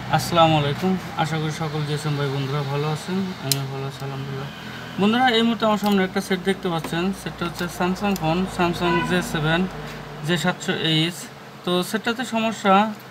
আসসালামু আলাইকুম। আশা করি সকল জিএসএম ভাই বন্ধুরা ভালো আছেন। আমিও ভালো আছি আলহামদুলিল্লাহ। বন্ধুরা এই মুহূর্তে আমার সামনে একটা সেট দেখতে পাচ্ছেন। সেটটা হচ্ছে Samsung phone, Samsung J7 J700H। তো সেটটাতে সমস্যা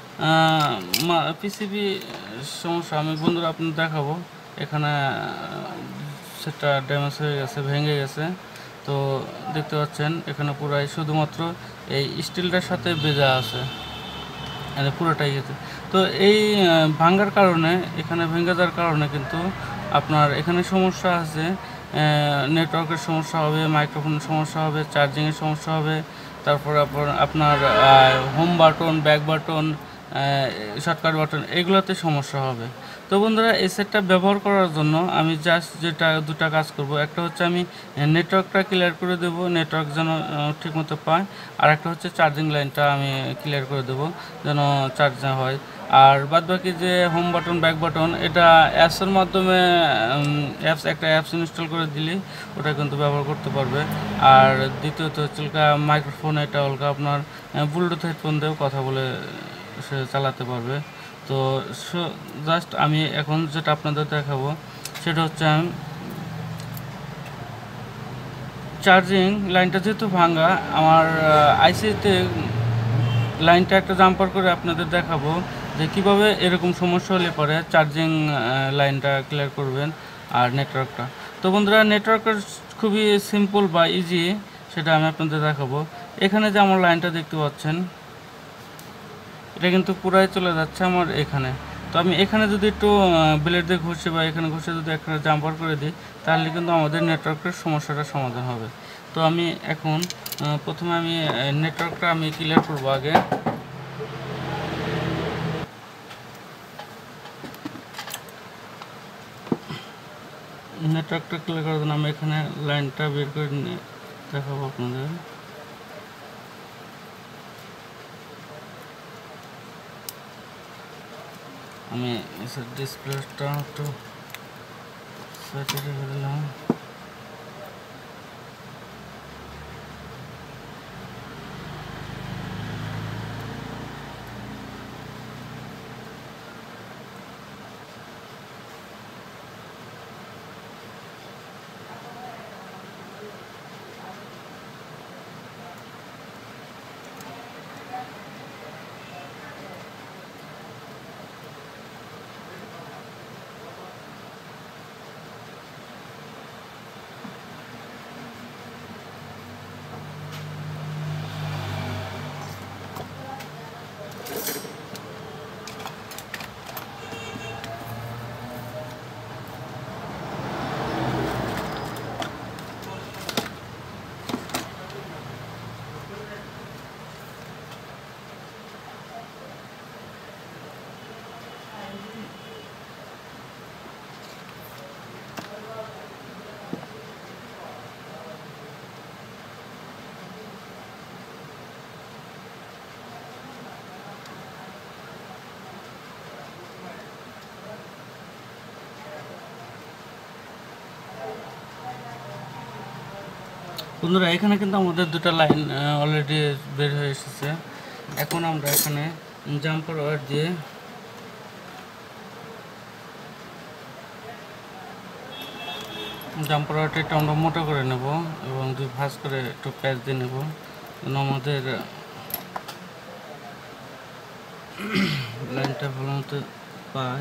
পিসিবি সমস্যা। আমি বন্ধুরা আপনাদের দেখাবো। এখানে সেটটা ড্যামেজ হয়ে গেছে, ভেঙে গেছে। তো দেখতে পাচ্ছেন এখানে পুরাই শুধুমাত্র এই স্টিলটার সাথে বেজা আছে, পুরোটাই গেছে। তো এই ভাঙ্গার কারণে, এখানে ভেঙে যাওয়ার কারণে কিন্তু আপনার এখানে সমস্যা আছে। নেটওয়ার্কের সমস্যা হবে, মাইক্রোফোনের সমস্যা হবে, চার্জিংয়ের সমস্যা হবে। তারপর আপনার home button, back button, shortcut button এগুলোতে সমস্যা হবে। তো বন্ধুরা এই সেটটা ব্যবহার করার জন্য আমি জাস্ট দুটা কাজ করব। একটা হচ্ছে আমি নেটওয়ার্কটা ক্লিয়ার করে দেব, নেটওয়ার্ক যেন ঠিকমতো পায়। আর একটা হচ্ছে চার্জিং লাইনটা আমি ক্লিয়ার করে দেব যেন চার্জ না হয়। আর বাদবাকি যে হোম বাটন, ব্যাক বাটন, এটা অ্যাপসের মাধ্যমে একটা অ্যাপস ইনস্টল করে দিলে ওটা কিন্তু ব্যবহার করতে পারবে। আর দ্বিতীয়ত হচ্ছে মাইক্রোফোন, এটা হলকা আপনার ব্লুটুথ হেডফোন দিয়েও কথা বলে সে চালাতে পারবে। তো জাস্ট আমি এখন যেটা আপনাদের দেখাবো সেটা হচ্ছে চার্জিং লাইনটা যেহেতু ভাঙা, আমার আইসিতে লাইনটা একটা জাম্পার করে আপনাদের দেখাবো যে কিভাবে এরকম সমস্যা হলে পরে চার্জিং লাইনটা ক্লিয়ার করবেন আর নেটওয়ার্কটা। তো বন্ধুরা নেটওয়ার্কের খুবই সিম্পল বা ইজি, সেটা আমি আপনাদের দেখাবো। এখানে যে আমার লাইনটা দেখতে পাচ্ছেন, এটা কিন্তু পুরাই চলে যাচ্ছে আমার এখানে। তো আমি এখানে যদি একটু ব্লেড দিয়ে ঘষে বা এখানে ঘষে যদি এখানে জাম্পার করে দিই, তাহলে কিন্তু আমাদের নেটওয়ার্কের সমস্যাটা সমাধান হবে। তো আমি এখন প্রথমে আমি নেটওয়ার্কটা আমি ক্লিয়ার করবো আগে। নেটওয়ার্কটা ক্লিয়ার করার জন্য আমি এখানে লাইনটা বের করে দেখাবো আপনাদের। আমি ডিসপ্লেটা একটু সেটে রেখে দিলাম। বন্ধুরা এখানে কিন্তু আমাদের দুটো লাইন অলরেডি বের হয়ে এসেছে। এখন আমরা এখানে জাম্পার ওয়্যার দিয়ে জাম্পার ওয়্যারটা একটু আমরা মোটা করে নেব এবং দুই ভাঁজ করে একটু প্যাচ দিয়ে নেব যেন আমাদের লাইনটা ভালো মতো পায়।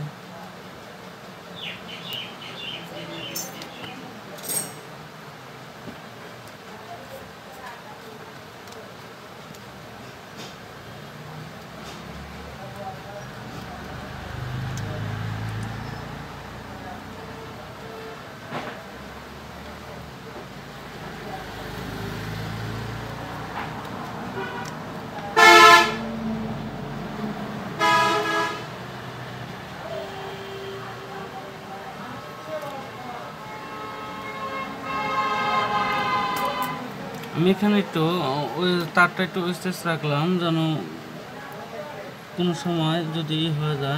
আমি এখানে একটু ওই তারটা একটু স্ট্রেচ রাখলাম যেন কোনো সময় যদি হয়ে যায়।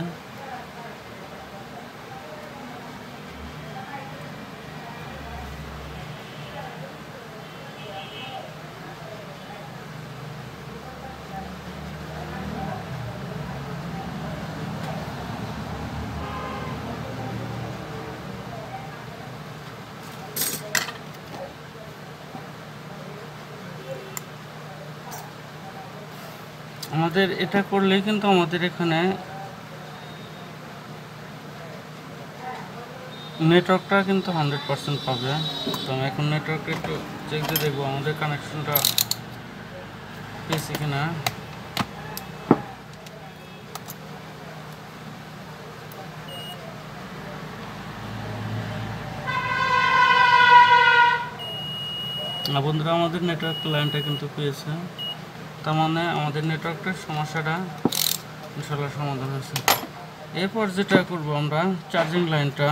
আমাদের এটা করলেই কিন্তু আমাদের এখানে নেটওয়ার্কটা কিন্তু 100% পাবে। তো আমি এখন নেটওয়ার্কটা একটু চেক দিয়ে দেখবো আমাদের কানেকশনটা পেয়েছি কিনা। বন্ধুরা আমাদের নেটওয়ার্ক লাইনটা কিন্তু পেয়েছে, তার মানে আমাদের নেটওয়ার্কের সমস্যাটা ইনশাআল্লাহ সমাধান হয়েছে। এরপর যেটা করব আমরা চার্জিং লাইনটা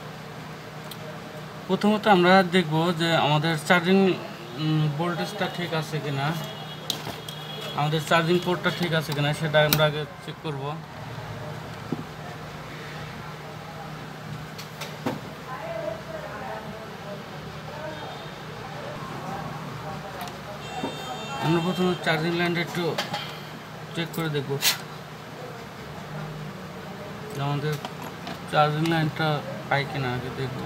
প্রথমত আমরা দেখব যে আমাদের চার্জিং ভোল্টেজটা ঠিক আছে কিনা, আমাদের চার্জিং পোর্টটা ঠিক আছে কিনা সেটা আমরা আগে চেক করব। আমরা প্রথমে চার্জিং লাইনটা একটু চেক করে দেখব আমাদের চার্জিং লাইনটা পাই কিনা আগে দেখব।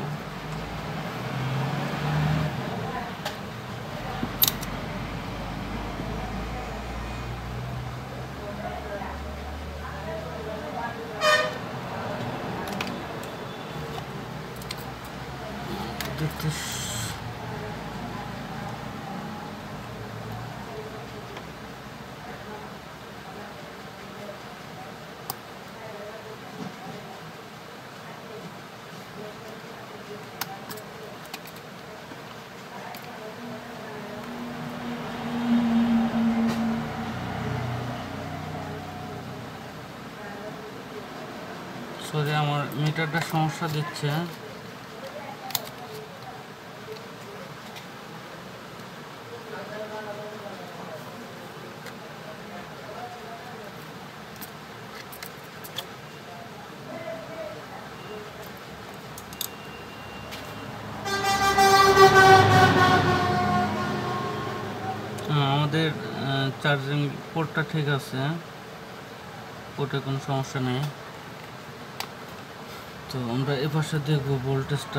দেখতে সরি আমার মিটারটা সমস্যা দিচ্ছে। আমাদের চার্জিং পোর্টটা ঠিক আছে, পোর্টে কোনো সমস্যা নেই। তো আমরা এপাশে দেখব ভোল্টেজটা।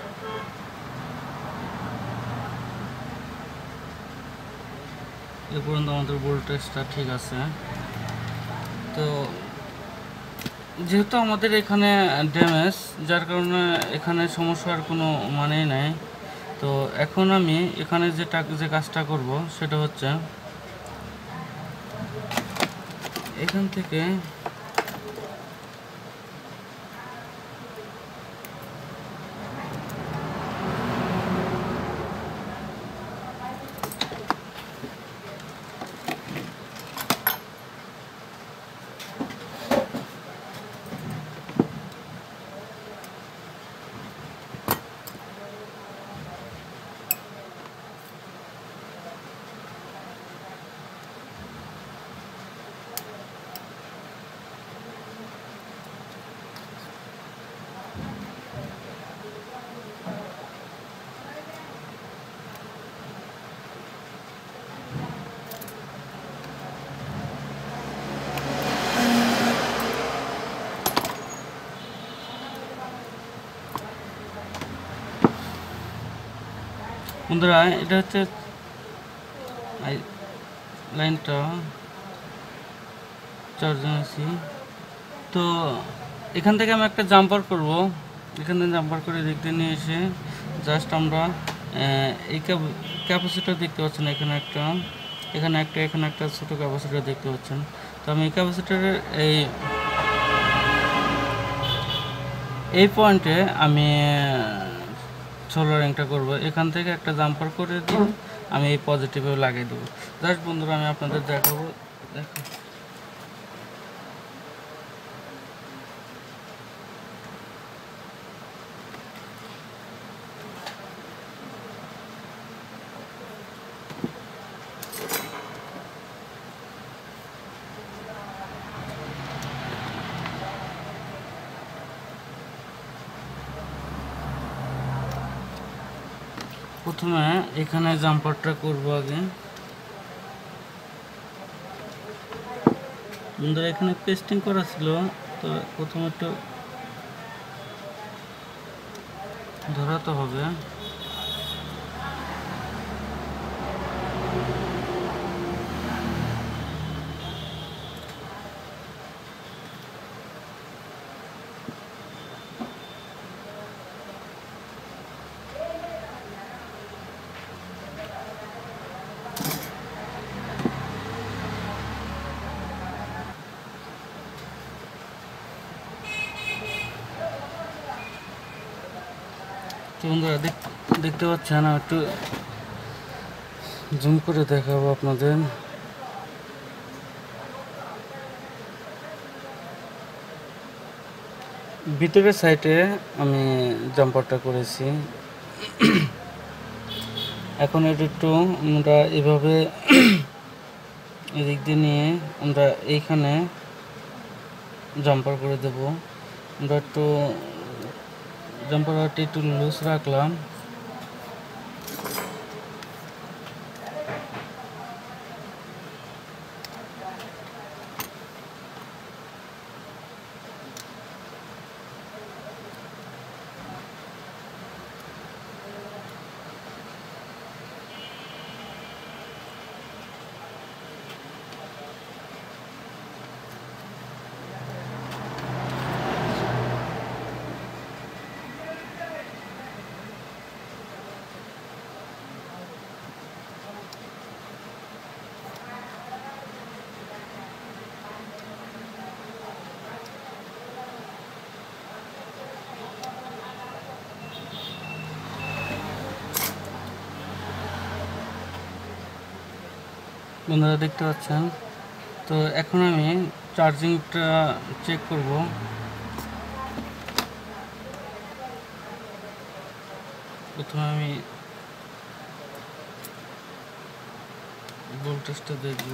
এ পর্যন্ত আমাদের ভোল্টেজটা ঠিক আছে। তো যেহেতু আমাদের এখানে ড্যামেজ, যার কারণে এখানে সমস্যার কোনো মানেই নাই। তো এখন আমি এখানে যে কাজটা করব সেটা হচ্ছে এখান থেকে বন্ধুরা এটা হচ্ছে লাইনটা চার্জিং আছি। তো এখান থেকে আমি একটা জাম্পার করব, এখান থেকে জাম্পার করে দেখতে নিয়ে এসে জাস্ট আমরা এই ক্যাপাসিটার দেখতে পাচ্ছেন, এখানে একটা এখানে একটা ছোটো ক্যাপাসিটার দেখতে পাচ্ছেন। তো আমি এই ক্যাপাসিটারের এই পয়েন্টে আমি সোলারিংটা করব। এখান থেকে একটা জাম্পার করে দিয়ে আমি এই পজিটিভে লাগিয়ে দেবো। জাস্ট বন্ধুরা আমি আপনাদের দেখাবো। প্রথমে এখানে জাম্পারটা করব আগে। বন্ধুরা এখানে পেস্টিং করা ছিল, তো প্রথমে একটু ধরাতে হবে। তো বন্ধুরা দেখতে পাচ্ছেন, একটু জুম করে দেখাবো আপনাদের। ভিতরের সাইডে আমি জাম্পারটা করেছি। এখন এটা একটু আমরা এভাবে এদিক দিয়ে নিয়ে আমরা এইখানে জাম্পার করে দেব। আমরা একটু জাম্পারটি একটু লুজ রাখলাম। বন্ধুরা দেখতে পাচ্ছেন, তো এখন আমি চার্জিংটা চেক করব। প্রথমে আমি ভোল্টেজটা দেখব।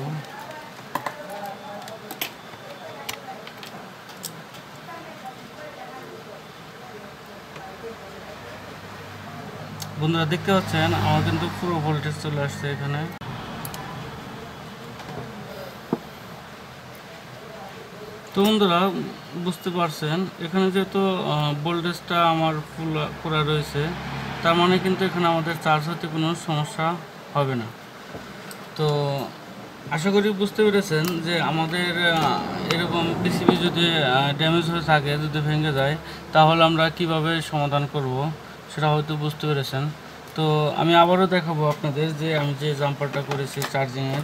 বন্ধুরা দেখতে পাচ্ছেন, আমার কিন্তু পুরো ভোল্টেজ চলে আসছে এখানে। তো বন্ধুরা বুঝতে পারছেন, এখানে যেহেতু ভোল্টেজটা আমার পুরা রয়েছে, তার মানে কিন্তু এখানে আমাদের চার্জ হতে কোনো সমস্যা হবে না। তো আশা করি বুঝতে পেরেছেন যে আমাদের এরকম পিসিবি যদি ড্যামেজ হয়ে থাকে, যদি ভেঙে যায়, তাহলে আমরা কিভাবে সমাধান করব সেটা হয়তো বুঝতে পেরেছেন। তো আমি আবারও দেখাবো আপনাদের যে আমি যে জাম্পারটা করেছি চার্জিংয়ের,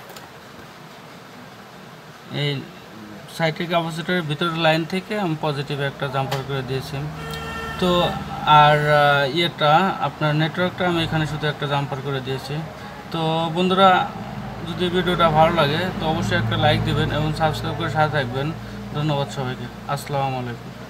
এই সাইটের ক্যাপাসিটরের ভিতরের লাইন থেকে আমি পজিটিভে একটা জাম্পার করে দিয়েছি। তো আর ইয়েটা আপনার নেটওয়ার্কটা আমি এখানে শুধু একটা জাম্পার করে দিয়েছি। তো বন্ধুরা, যদি ভিডিওটা ভালো লাগে তো অবশ্যই একটা লাইক দেবেন এবং সাবস্ক্রাইব করে সাথে থাকবেন। ধন্যবাদ সবাইকে। আসসালামু আলাইকুম।